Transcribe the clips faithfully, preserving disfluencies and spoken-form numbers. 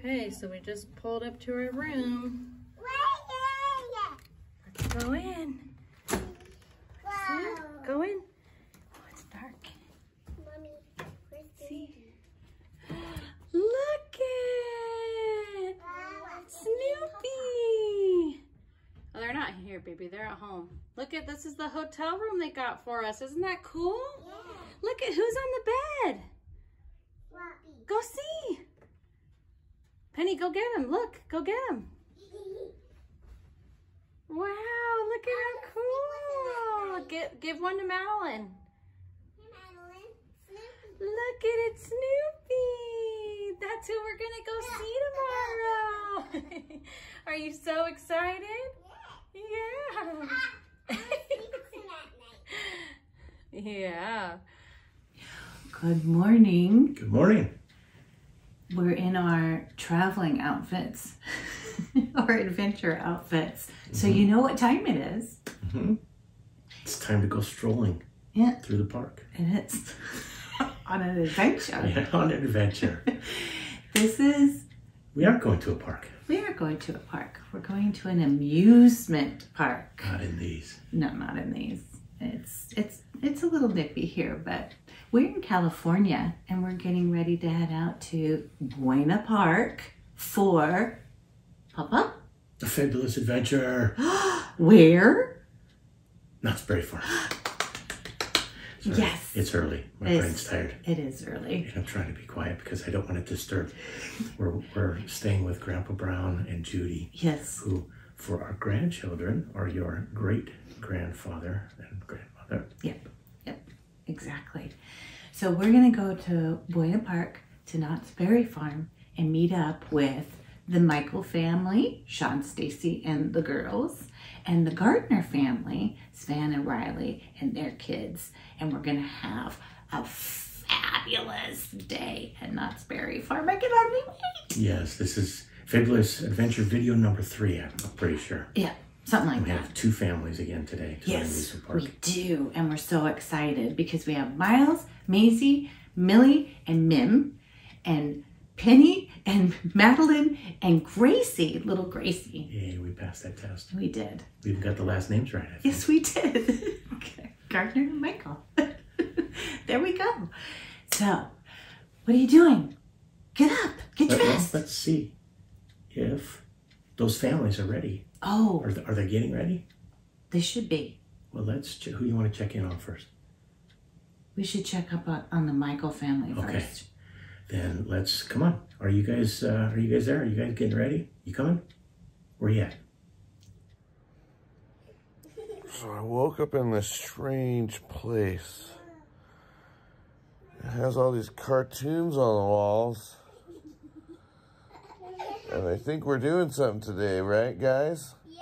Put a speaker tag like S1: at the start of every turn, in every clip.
S1: Okay, so we just pulled up to our room. Let's go in. Let's go in. Oh, it's dark.
S2: Mommy, where's
S1: See? Look it! Snoopy! Oh, they're not here, baby. They're at home. Look at, this is the hotel room they got for us. Isn't that cool?
S2: Yeah.
S1: Look at who's on the bed.
S2: Floppy.
S1: Go see. Penny, go get him. Look, go get him. Wow, look at how cool. Give, give one to Madeline.
S2: Hey, Madeline. Snoopy.
S1: Look at it, Snoopy. That's who we're going to go see tomorrow. Are you so excited? Yeah.
S2: I sleep in at night.
S1: Yeah.
S3: Good morning.
S4: Good morning.
S3: We're in our traveling outfits, our adventure outfits. Mm-hmm. So you know what time it is.
S4: Mm-hmm. It's time to go strolling
S3: Yeah.
S4: through the park.
S3: And it's on an adventure.
S4: Yeah, on an adventure.
S3: This is...
S4: We aren't going to a park.
S3: We are going to a park. We're going to an amusement park.
S4: Not in these.
S3: No, not in these. It's, it's, it's a little nippy here, but we're in California and we're getting ready to head out to Buena Park for Papa.
S4: A fabulous adventure.
S3: Where?
S4: Knott's Berry Farm. Sorry,
S3: Yes.
S4: It's early. My
S3: It's-
S4: brain's tired.
S3: It is early.
S4: And I'm trying to be quiet because I don't want to disturb. We're, we're staying with Grandpa Brown and Judy,
S3: Yes.
S4: who for our grandchildren are your great-grandfather and grandmother.
S3: Yep. Yep. Exactly. So we're going to go to Buena Park to Knott's Berry Farm and meet up with the Michael family, Sean, Stacy, and the girls, and the Gardner family, Svan and Riley, and their kids. And we're going to have a fabulous day at Knott's Berry Farm. I can hardly wait.
S4: Yes, this is Fabulous Adventure video number three, I'm pretty sure.
S3: Yeah, something like
S4: And we
S3: that.
S4: have two families again today to
S3: Yes,
S4: the park.
S3: we do. And we're so excited because we have Miles, Maisie, Millie, and Mim, and Penny, and Madeline, and Gracie, little Gracie.
S4: Yay, we passed that test.
S3: We did.
S4: We even got the last names right, I think.
S3: Yes, we did. Gardner and Michael. There we go. So, what are you doing? Get up. Get
S4: Let,
S3: dressed.
S4: let's see if those families are ready.
S3: Oh,
S4: Are, th- are they getting ready?
S3: they should be.
S4: Well, let's. Ch- who you want to check in on first?
S3: We should check up on, on the Michael family
S4: Okay.
S3: first.
S4: Then let's. Come on. Are you guys? Uh, are you guys there? Are you guys getting ready? You coming? Where you at?
S5: So I woke up in this strange place. It has all these cartoons on the walls. And I think we're doing something today, right, guys?
S2: Yeah.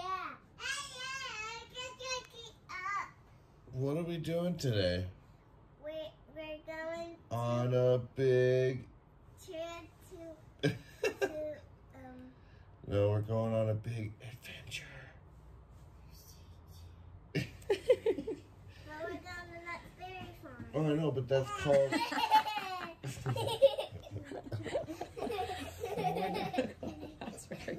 S2: Up.
S5: What are we doing today?
S2: We're, we're going
S5: On a big...
S2: to, to, to um,
S5: No, we're going on a big adventure.
S2: well, we're going to Knott's Berry Farm.
S5: Oh, I know, but that's called...
S1: That's very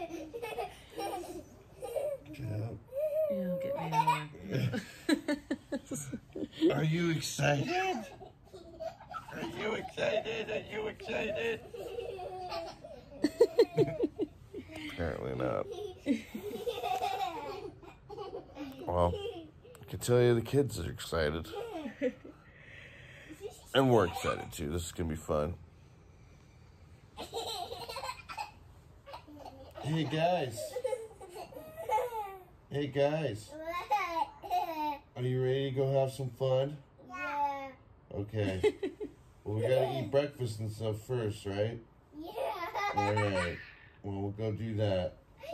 S5: Yeah.
S1: You'll get me
S5: Are you excited? Are you excited? Are you excited? Apparently not. Well, I can tell you the kids are excited. And we're excited too. This is going to be fun. Hey guys. Hey guys. Are you ready to go have some fun?
S2: Yeah.
S5: Okay. Well, we gotta eat breakfast and stuff first, right?
S2: Yeah.
S5: Alright. Well, we'll go do that.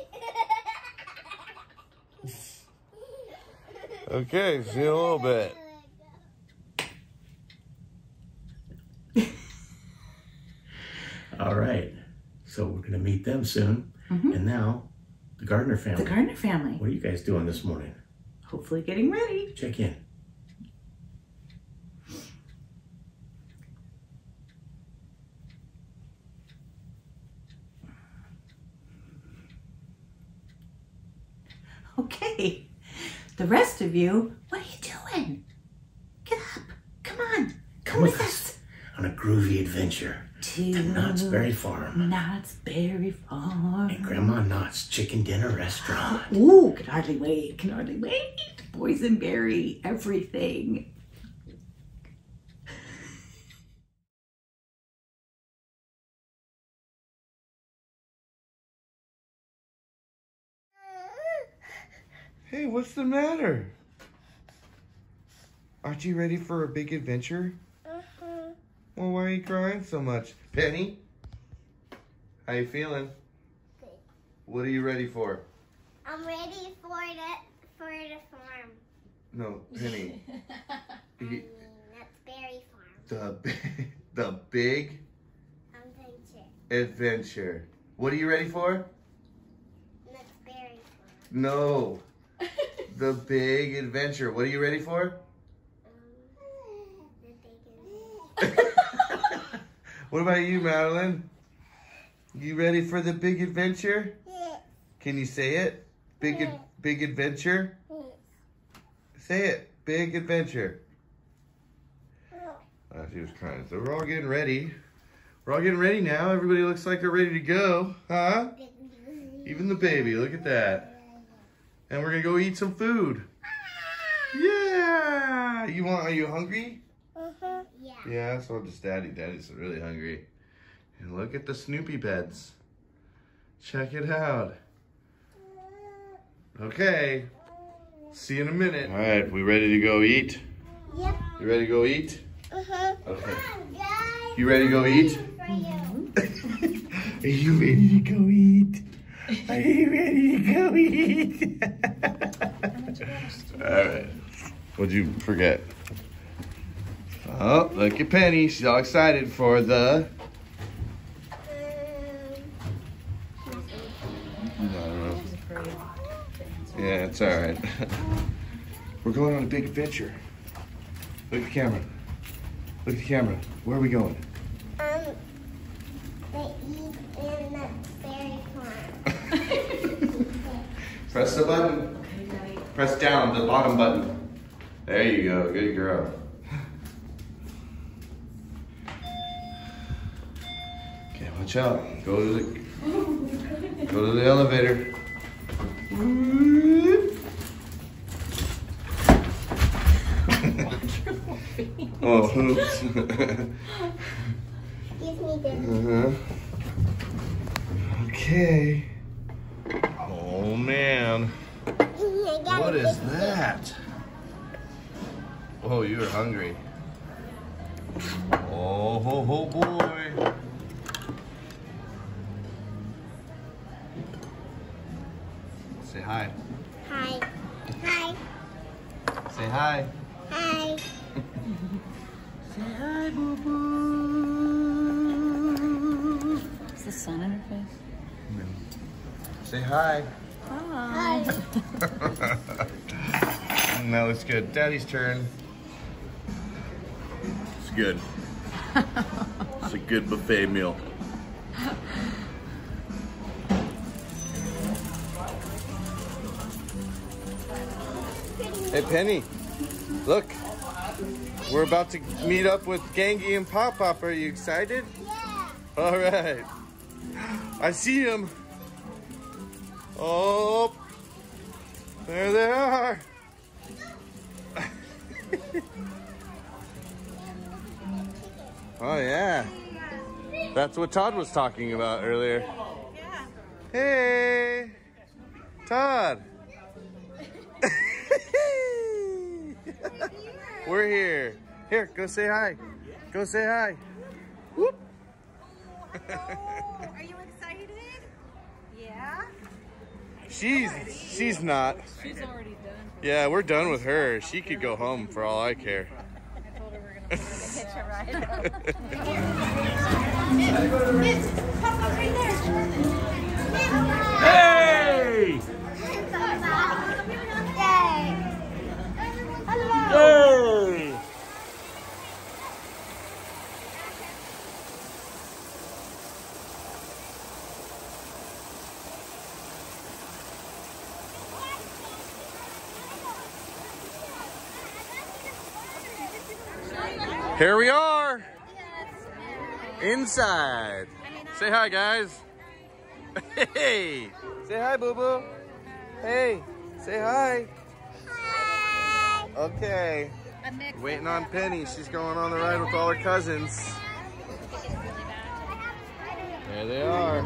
S5: Okay, see you in a little bit.
S4: All right. So we're gonna meet them soon.
S3: Mm-hmm.
S4: And now, the Gardner family.
S3: The Gardner family.
S4: What are you guys doing this morning?
S3: Hopefully getting ready.
S4: Check in.
S3: Okay. The rest of you, what are you doing? Get up. Come on. Come, Come with us. us
S4: on a groovy adventure
S3: to,
S4: to Knott's Berry Farm.
S3: Knott's Berry Farm.
S4: And Grandma Knott's Chicken Dinner Restaurant.
S3: Ooh, can hardly wait. Can hardly wait. Boysenberry, everything.
S5: Hey, what's the matter? Aren't you ready for a big adventure?
S2: Uh-huh.
S5: Well, why are you crying so much? Penny? How you feeling?
S2: Good.
S5: What are you ready for?
S2: I'm ready for the for the farm.
S5: No, Penny.
S2: I mean, that's Berry Farm.
S5: The the big
S2: Adventure.
S5: adventure. What are you ready for?
S2: That's Berry Farm.
S5: No. The big adventure. What are you ready for?
S2: Um, the big
S5: What about you, Madeline? You ready for the big adventure?
S2: Yeah.
S5: Can you say it? Big ad- big adventure? Say it. Big adventure. Oh, she was crying. So we're all getting ready. We're all getting ready now. Everybody looks like they're ready to go. Huh? Even the baby. Look at that. And we're going to go eat some food. Yeah. You want, are you hungry?
S2: Uh-huh. Yeah.
S5: Yeah, so just Daddy. Daddy's really hungry. And look at the Snoopy beds. Check it out. Okay. See you in a minute. All right, we ready to go eat?
S2: Yep.
S5: You ready to go eat?
S2: Uh-huh.
S5: Okay. You ready to go eat? Are you ready to go eat? Are you ready to go eat? All right. What'd you forget? Oh, look at Penny. She's all excited for the... No. Yeah, it's all right. We're going on a big adventure. Look at the camera. Look at the camera. Where are we going?
S2: Um, they eat in the Berry Farm.
S5: Press the button. Press down, the bottom button. There you go. Good girl. Okay, watch out. Go to the go to the elevator. Oh, oops.
S2: Give me this.
S5: Uh-huh. Okay. Oh man. What is that? Oh, you're hungry. Oh, ho, ho, boy. Say hi.
S2: Hi. Hi.
S5: Say hi.
S2: Hi.
S5: Say hi, boo boo.
S1: Is the sun in her face?
S5: Say hi.
S2: Hi.
S5: No, it's good. Daddy's turn. It's good. It's a good buffet meal. Hey, Penny. Look. We're about to meet up with Gangy and Pop Pop. Are you excited?
S2: Yeah.
S5: All right. I see him. Oh, there they are. Oh, yeah. That's what Todd was talking about earlier.
S2: Yeah.
S5: Hey, Todd. We're here. Here, go say hi. Go say hi. Whoop.
S6: Are you excited? Yeah?
S5: She's she's not.
S1: She's already done.
S5: Yeah, we're done with her. She could go home for all I care.
S6: I told her we're going to hitch a ride.
S4: Hey!
S2: Hello.
S4: Hey!
S5: Here we are. Inside. Say hi, guys. Hey. Say hi, boo-boo. Hey. Say hi.
S2: Hi.
S5: Okay. Waiting on Penny. She's going on the ride with all her cousins. There they are.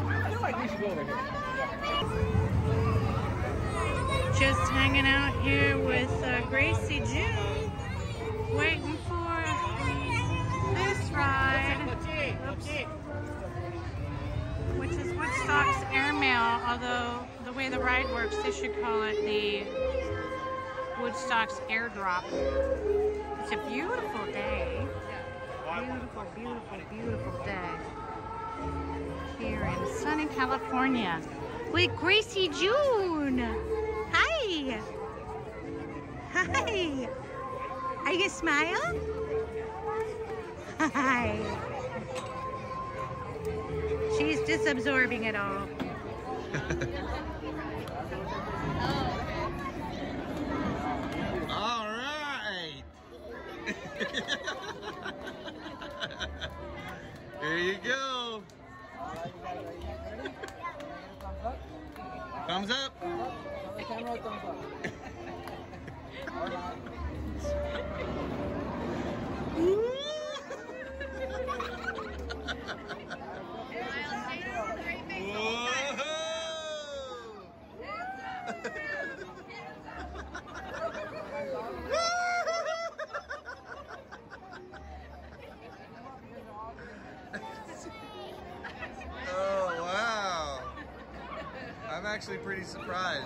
S1: Just hanging out here with uh, Gracie June, waiting for this ride, oops, which is Woodstock's Airmail, although the way the ride works, they should call it the Woodstock's Airdrop. It's a beautiful day. Beautiful, beautiful, beautiful day here in sunny California with Gracie June. Hi. Hi. Are you smile? Hi. She's just absorbing it all.
S5: All right. Here you go. Thumbs up. Oh, wow. I'm actually pretty surprised.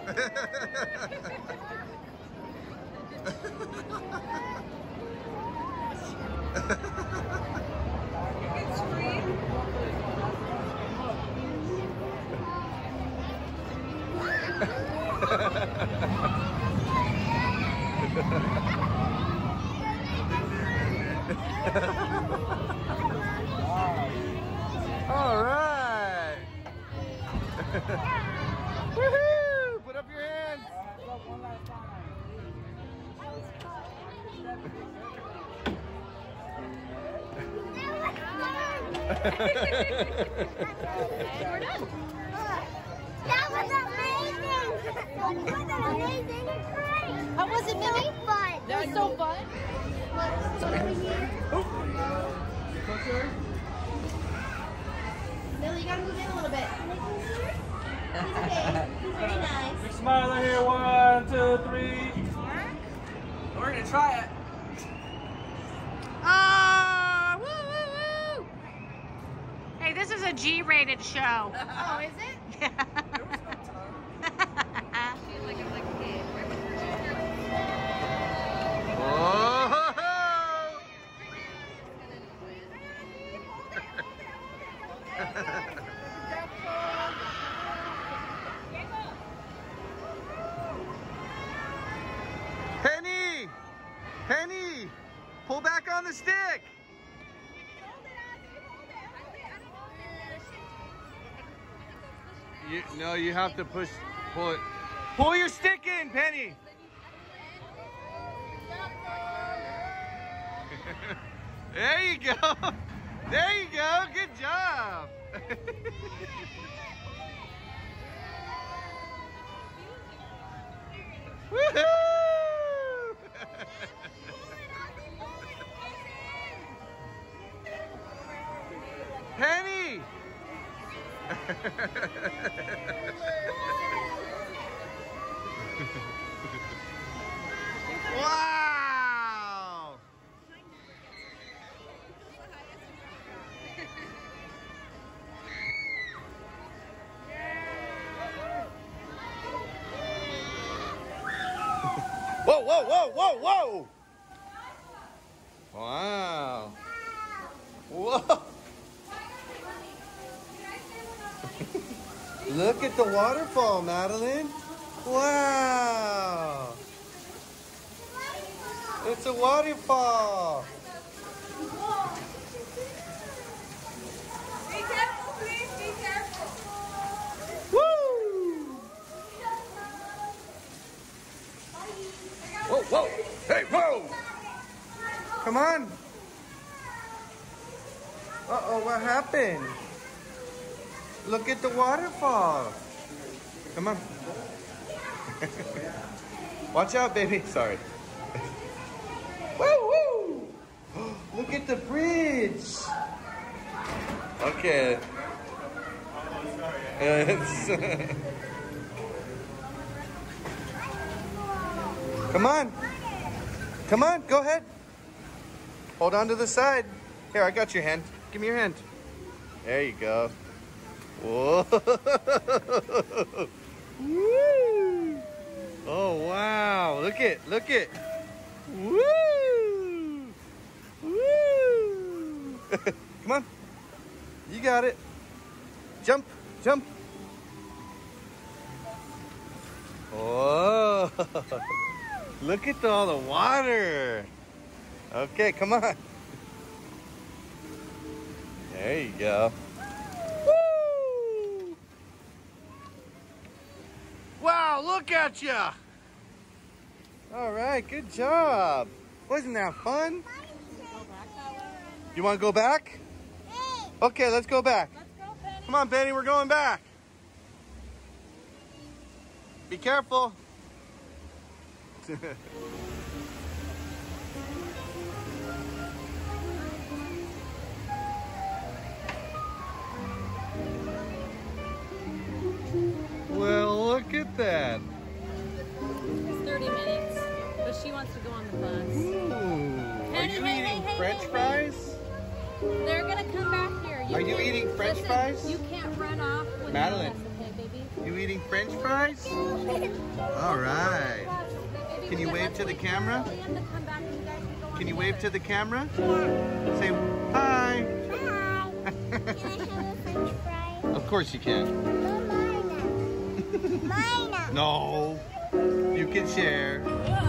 S5: All right. Woohoo! Put up your hands.
S2: We're done. That was amazing. That was amazing.
S6: How was it, Millie?
S2: So fun.
S6: That was so fun. Millie, you gotta move in a little bit. Okay. Very nice.
S7: Big smile in here. One, two, three. We're gonna try it.
S1: Oh, woo, woo, woo. Hey, this is a G-rated show.
S6: Oh, is it?
S1: Yeah.
S5: Penny! Penny! Pull back on the stick! You, no, you have to push, pull it. Pull your stick in, Penny! There you go! There you go! Good job! Woohoo! Penny! Wow! Whoa, whoa, whoa, whoa, whoa! Wow. Whoa. Look at the waterfall, Madeline. Wow. It's a waterfall.
S6: Be careful, please. Be careful.
S5: Woo! Whoa, whoa. Hey, whoa. Come on. happened? Look at the waterfall. Come on. Watch out, baby. Sorry. Woo woo! Look at the bridge. Okay. Come on. Come on, go ahead. Hold on to the side. Here, I got your hand. Give me your hand. There you go. Whoa. Woo. Oh, wow. Look it, look it. Woo. Woo. Come on. You got it. Jump, jump. Whoa. Look at all the water. Okay, come on. There you go. Woo! Wow, look at ya. All right, good job. Wasn't that fun? You want to go back? Okay, let's go back. Come on, Benny, we're going back. Be careful. Well, look at that.
S1: It's thirty minutes, but she wants to go on the bus.
S5: Ooh. Are
S1: Hey,
S5: you
S1: hey,
S5: eating
S1: hey,
S5: French
S1: hey,
S5: fries?
S1: They're gonna come back here.
S5: Are you
S1: can't-
S5: eating French
S1: listen,
S5: fries?
S1: You can't run off with
S5: Madeline.
S1: us, okay, baby?
S5: You eating French fries? All right.
S1: Baby,
S5: Can you
S1: we-
S5: wave
S1: let's
S5: to the
S1: wait for
S5: camera?
S1: Liam to come back and you guys can go on
S5: Can you
S1: together.
S5: wave to the camera? Say hi.
S2: Hi. Can I have a French fry?
S5: Of course you can.
S2: No, mine. Mine.
S5: No. You can share.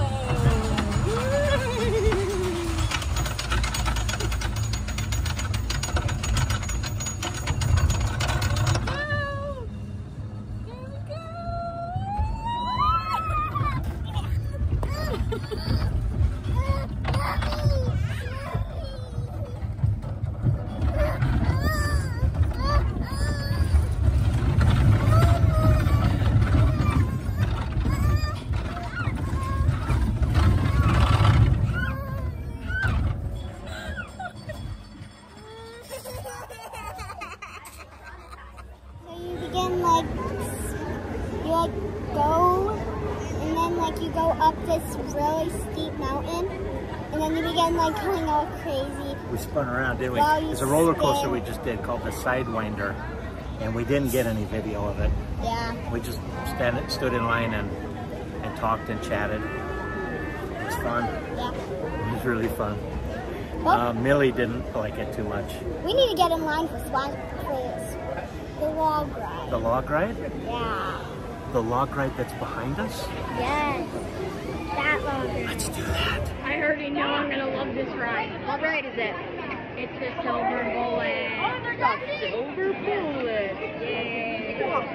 S2: So you begin like, you like go, and then like you go up this really steep mountain, and then you begin like going all crazy.
S4: We spun around, didn't we?
S2: While you
S4: It's a roller coaster
S2: spin.
S4: we just did called the Sidewinder, and we didn't get any video of it.
S2: Yeah.
S4: We just stand, stood in line and, and talked and chatted. It was fun.
S2: Yeah.
S4: It was really fun.
S2: Well,
S4: Uh, Millie didn't like it too much.
S2: we need to get in line for Swan, for the log ride.
S4: The log ride?
S2: Yeah.
S4: The log ride that's behind us?
S2: Yes. That log ride.
S4: Let's do that.
S1: I already know I'm gonna love this ride. What ride is it? It's the Silver Bullet. Oh my God, Silver Bullet! Yay!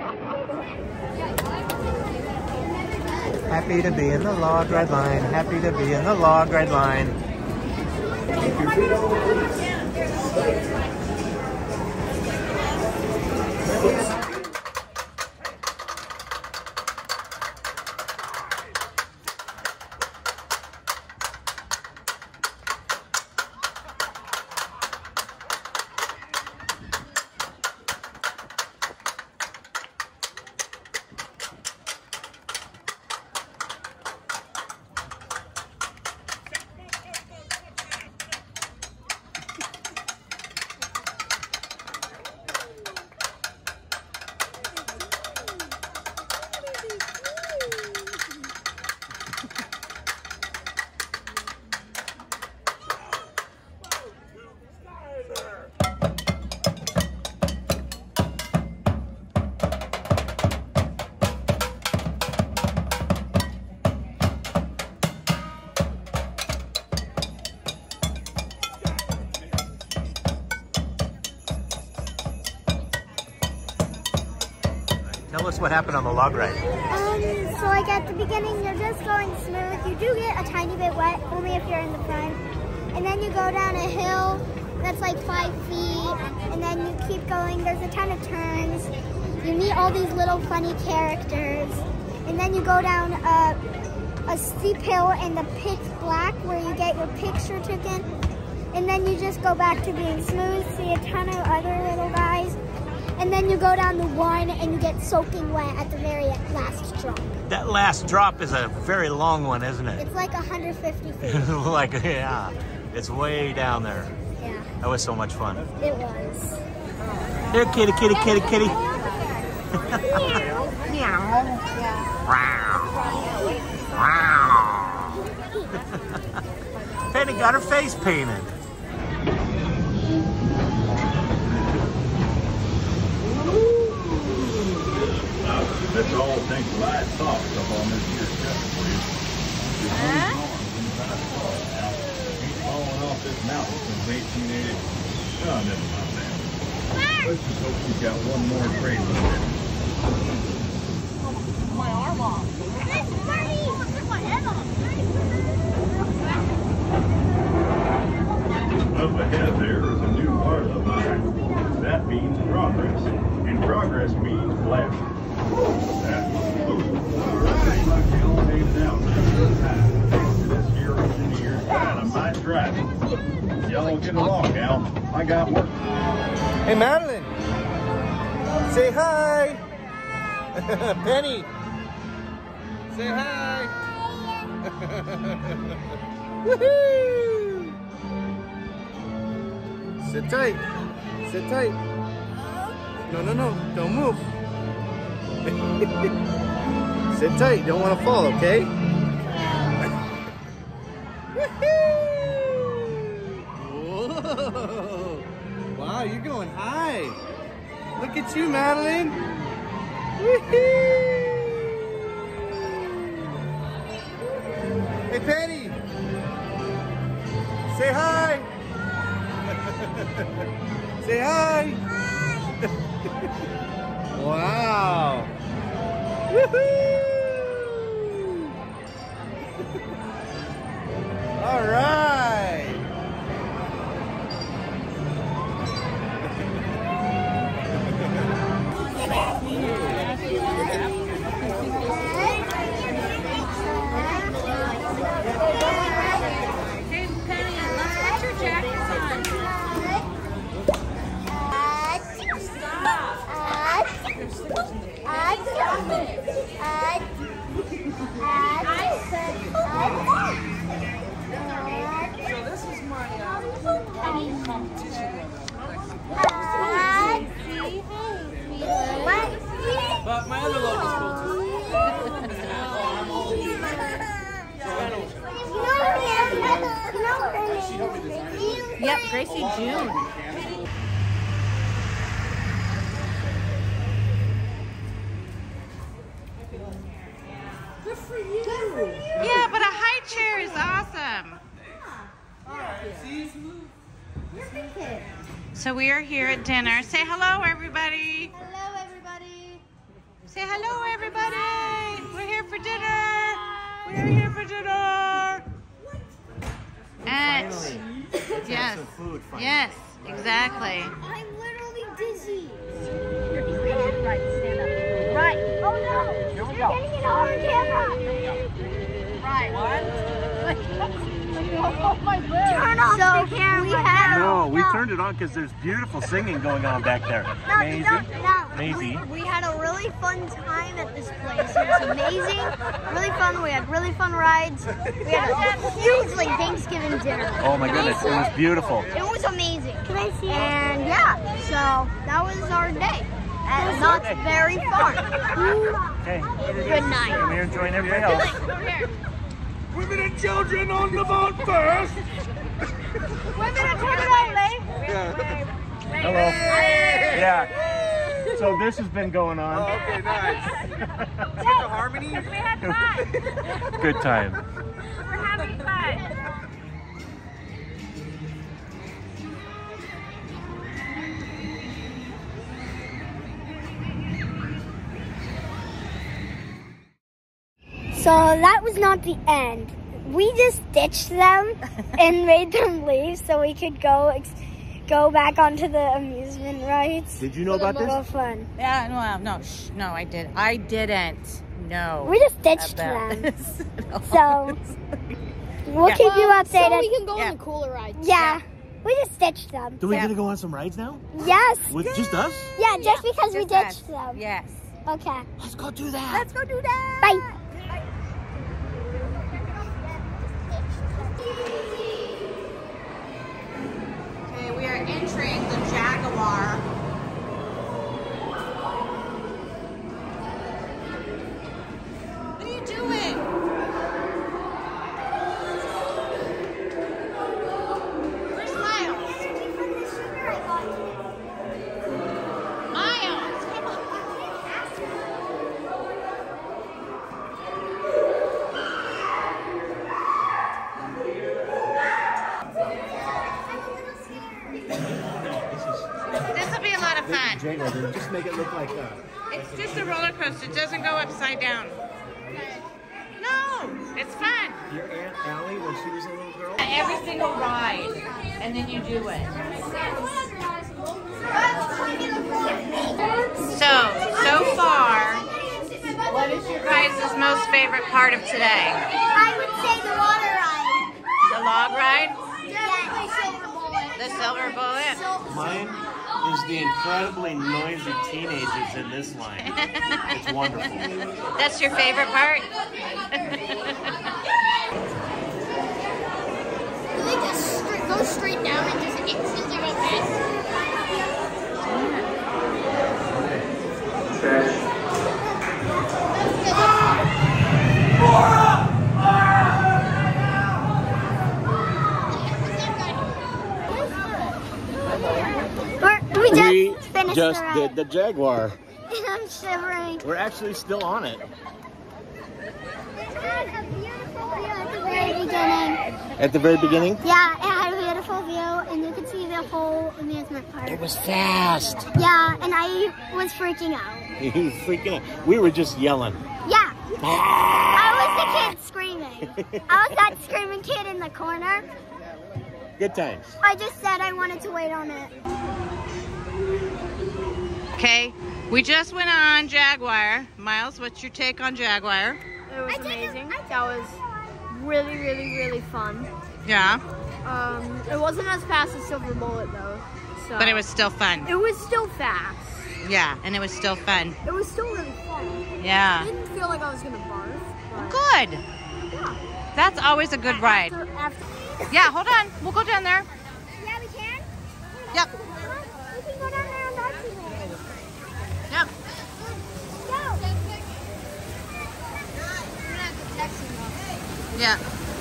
S4: Happy to be in the log ride line. Happy to be in the log ride line. Tell us what happened on the log ride.
S2: Um, so like at the beginning, you're just going smooth. You do get a tiny bit wet, only if you're in the front. And then you go down a hill, that's like five feet, and then you keep going. There's a ton of turns. You meet all these little funny characters, and then you go down a, a steep hill in the pitch black where you get your picture taken, and then you just go back to being smooth, see a ton of other little guys, and then you go down the one and you get soaking wet at the very last drop.
S8: That last drop is a very long one, isn't it?
S2: It's like one hundred fifty feet.
S8: Like, yeah, it's way down there.
S2: Yeah.
S8: That was so much fun.
S2: It was.
S8: Here, kitty, kitty, kitty, kitty. Penny got her face painted.
S9: That's all thanks to light socks up on this here chest for you. Just huh? Now, he's falling off this mountain since eighteen eighty. Oh, never mind that. Let's just hope she's got one more trade with it.
S6: My arm off. Marty! Took my head off.
S9: Up ahead there is a new part of the mine. That means progress. And progress means left. That's right. Like the old days down this here engineer's dynamite driving. Y'all get along now. I got work.
S5: Hey, Madeline. Say hi. Penny. Say hi. Woohoo! Sit tight. Sit tight. No, no, no. Don't move. Sit tight. Don't want to fall, okay? Whoa. Wow, you're going high. Look at you, Madeline. Hey, Penny. Say hi. Say hi. Wow. Woohoo! All right.
S1: Hey, Penny, let's get your jackets on.
S6: So this is my competition. But my other logo's cool too.
S1: Yep, Gracie June.
S6: Good for you.
S1: Yeah, but a high chair is awesome. So we are here at dinner. Say hello, everybody.
S2: Hello, everybody.
S1: Say hello, everybody. We're here for dinner. We're here for dinner. And yes,
S8: food,
S1: yes, exactly.
S2: I'm literally dizzy.
S6: Right, stand up. Right.
S2: Oh no!
S6: Here we
S2: You're
S6: go.
S2: getting it on camera.
S6: Right. What?
S2: Oh my God. Turn off so the camera. We had
S8: No, we
S2: no.
S8: turned it on because there's beautiful singing going on back there.
S2: No,
S8: Maisie.
S2: no, no.
S8: Maisie.
S2: We, we had a really fun time at this place. It was amazing. Really fun. We had really fun rides. We had a huge like Thanksgiving dinner.
S8: Oh my goodness, it was beautiful.
S2: It was amazing. Can I see it? And yeah, so that was our day. And not very far.
S8: Okay.
S2: Good night.
S8: Come here and join everybody else.
S9: Women and children on the boat first.
S2: Women and children only.
S8: Hello. Yeah. So this has been going on.
S5: Oh, okay, nice. Is it the harmony?
S6: We had fun.
S8: Good time.
S6: We're having fun.
S2: So that was not the end. We just ditched them and made them leave so we could go ex go back onto the amusement rides.
S4: Did you know about this?
S2: So fun.
S1: Yeah, no, no, shh, no, I did. I didn't. No.
S2: We just ditched
S1: about
S2: them.
S1: this. No.
S2: So we'll
S1: Yeah.
S2: keep you updated.
S6: So we can go
S1: Yeah.
S6: on the cooler rides.
S2: yeah. We just ditched them.
S4: Do we
S1: Yeah.
S4: get to go on some rides now?
S2: Yes.
S4: With just us?
S2: Yeah, just because we
S1: Just us.
S2: ditched them.
S1: Yes.
S2: Okay.
S4: Let's go do that.
S1: Let's go do that.
S2: Bye.
S1: Okay, we are entering the Jaguar. What are you doing? Where's Miles? Miles, come on. This will be a lot of fun.
S4: Jaguar, just make it look like that.
S1: It's just a roller coaster. It doesn't go upside down. No, it's fun.
S4: Your Aunt Allie, when she was a little girl?
S1: Every single ride, and then you do it. So, so far, what is your guys' most favorite part of today?
S2: I would say the water ride.
S1: The log ride?
S2: Definitely Silver Bullet.
S1: The silver bullet?
S8: Mine is the incredibly noisy teenagers in this line. It's wonderful.
S1: That's your favorite part?
S6: Do they just straight, go straight down and just instantly go fast?
S2: We're, we just
S8: We
S2: finished
S8: just
S2: the ride.
S8: did the Jaguar.
S2: And I'm shivering.
S8: We're actually still on it.
S2: It had a beautiful view at the very beginning.
S8: At the very beginning?
S2: Yeah, it had a beautiful view, and you could see the whole amusement park.
S8: It was fast.
S2: Yeah, and I was freaking out.
S8: You were freaking out. We were just yelling.
S2: Yeah. I was the kid screaming. I was that screaming kid in the corner.
S8: Good times.
S2: I just said I wanted to wait on it.
S1: Okay, we just went on Jaguar. Miles, what's your take on Jaguar?
S6: It was amazing. That was really, really, really fun.
S1: Yeah,
S6: Um, it wasn't as fast as Silver Bullet though. So.
S1: but it was still fun.
S6: It was still fast.
S1: Yeah, and it was still fun.
S6: It was still really fun. I
S1: Yeah.
S6: didn't feel like I was gonna barf. But
S1: Good.
S6: yeah.
S1: That's always a good ride.
S6: After, after,
S1: Yeah, hold on. We'll go down there.
S2: Yeah, we can?
S1: Yep.
S2: We can go down there on that today.
S1: Yep. Yeah.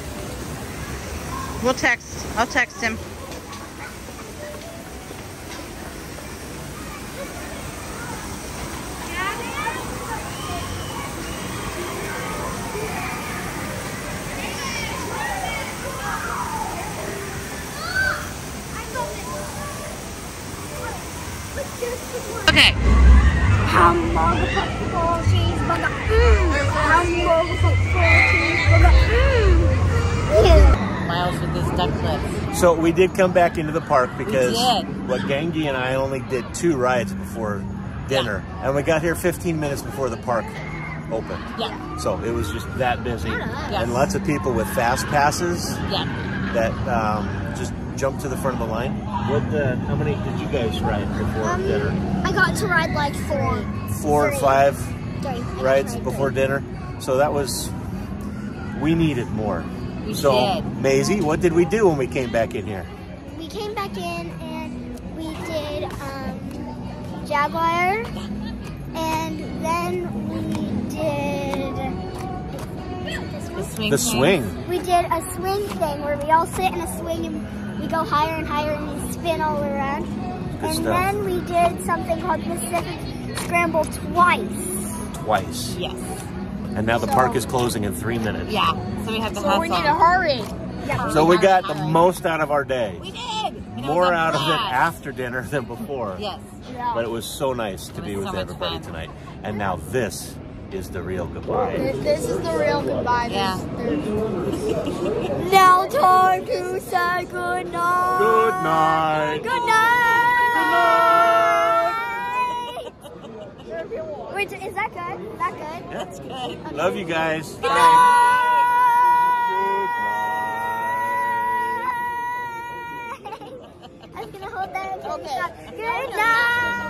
S1: We'll text. I'll text him. Okay.
S2: Hamburger, football, cheeseburger, mmm. Hamburger, football, cheeseburger, mmm. Yeah.
S1: Miles with his duck clips.
S4: So we did come back into the park because
S1: did.
S4: what Gangi and I only did two rides before dinner, and we got here fifteen minutes before the park opened.
S1: Yeah.
S4: So it was just that busy,
S1: Yes.
S4: and lots of people with fast passes
S1: Yeah.
S4: that um, just jumped to the front of the line. What? Uh, how many did you guys ride before
S2: Um,
S4: dinner?
S2: I got to ride like four.
S4: Four or
S2: three.
S4: five
S2: Three. I got to
S4: rides
S2: ride
S4: before
S2: three.
S4: dinner. So that was, we needed more.
S1: We
S4: so,
S1: did.
S4: Maisie, what did we do when we came back in here?
S2: We came back in and we did um, Jaguar, and then we did
S1: The swing.
S4: The
S1: thing.
S4: swing.
S2: we did a swing thing where we all sit in a swing and we go higher and higher and we spin all around.
S4: Good
S2: and
S4: stuff.
S2: then we did something called Pacific Scramble twice.
S4: Twice.
S1: Yes.
S4: And now the park is closing in three minutes.
S1: Yeah. So we have to
S6: so
S1: hustle.
S6: we need to hurry.
S2: Yeah.
S4: So we got the most out of our day.
S1: We did. And it was
S4: More
S1: a
S4: out of it
S1: blast.
S4: after dinner than before.
S1: Yes.
S4: But it was so nice to
S1: It
S4: be
S1: was
S4: with
S1: so much
S4: everybody
S1: fun.
S4: tonight. And now this is the real goodbye.
S6: This, this is the real goodbye.
S1: Yeah.
S2: Now time to say good night.
S4: Good night.
S2: Good night. Wait, is that good? Is that good?
S8: That's good. Love you guys.
S2: Bye. I'm gonna hold that until you stop. Good night.